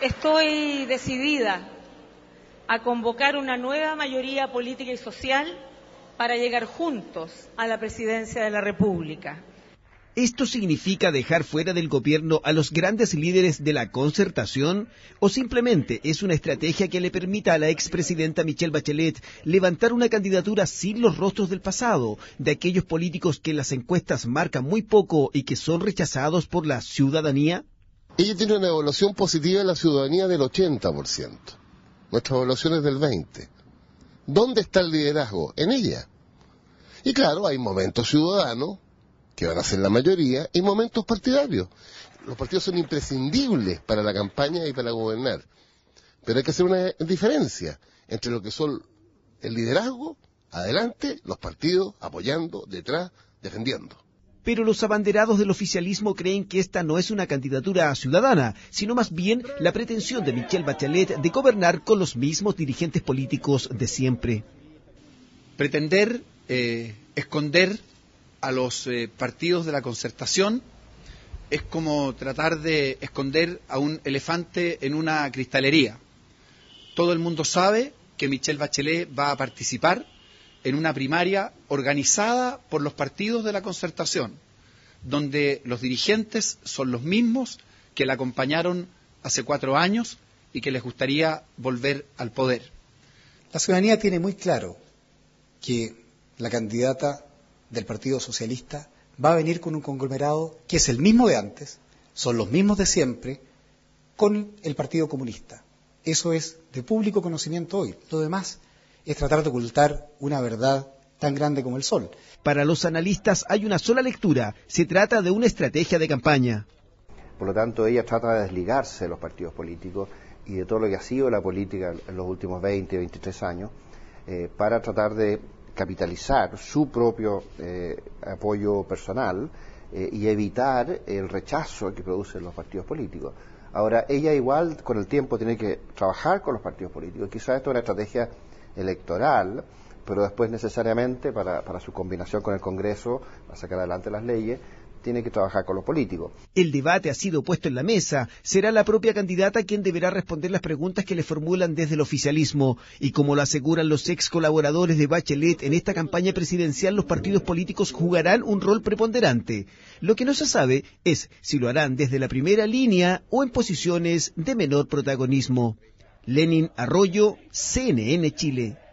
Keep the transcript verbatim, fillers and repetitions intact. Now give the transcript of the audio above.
Estoy decidida a convocar una nueva mayoría política y social para llegar juntos a la presidencia de la República. ¿Esto significa dejar fuera del gobierno a los grandes líderes de la concertación? ¿O simplemente es una estrategia que le permita a la expresidenta Michelle Bachelet levantar una candidatura sin los rostros del pasado, de aquellos políticos que las encuestas marcan muy poco y que son rechazados por la ciudadanía? Ella tiene una evaluación positiva en la ciudadanía del ochenta por ciento. Nuestra evaluación es del veinte por ciento. ¿Dónde está el liderazgo? En ella. Y claro, hay momentos ciudadanos, que van a ser la mayoría, y momentos partidarios. Los partidos son imprescindibles para la campaña y para gobernar. Pero hay que hacer una diferencia entre lo que son el liderazgo, adelante, los partidos, apoyando, detrás, defendiendo. Pero los abanderados del oficialismo creen que esta no es una candidatura ciudadana, sino más bien la pretensión de Michelle Bachelet de gobernar con los mismos dirigentes políticos de siempre. Pretender eh, esconder a los eh, partidos de la concertación es como tratar de esconder a un elefante en una cristalería. Todo el mundo sabe que Michelle Bachelet va a participar en una primaria organizada por los partidos de la concertación, donde los dirigentes son los mismos que la acompañaron hace cuatro años y que les gustaría volver al poder. La ciudadanía tiene muy claro que la candidata del Partido Socialista va a venir con un conglomerado que es el mismo de antes, son los mismos de siempre, con el Partido Comunista. Eso es de público conocimiento hoy. Lo demás es tratar de ocultar una verdad tan grande como el sol. Para los analistas hay una sola lectura, se trata de una estrategia de campaña. Por lo tanto, ella trata de desligarse de los partidos políticos y de todo lo que ha sido la política en los últimos veinte, veintitrés años, eh, para tratar de capitalizar su propio eh, apoyo personal eh, y evitar el rechazo que producen los partidos políticos. Ahora, ella igual con el tiempo tiene que trabajar con los partidos políticos. Quizás esto es una estrategia electoral, pero después necesariamente para, para su combinación con el Congreso, para sacar adelante las leyes, tiene que trabajar con los políticos. El debate ha sido puesto en la mesa. Será la propia candidata quien deberá responder las preguntas que le formulan desde el oficialismo. Y como lo aseguran los ex colaboradores de Bachelet, en esta campaña presidencial los partidos políticos jugarán un rol preponderante. Lo que no se sabe es si lo harán desde la primera línea o en posiciones de menor protagonismo. Lenin Arroyo, C N N Chile.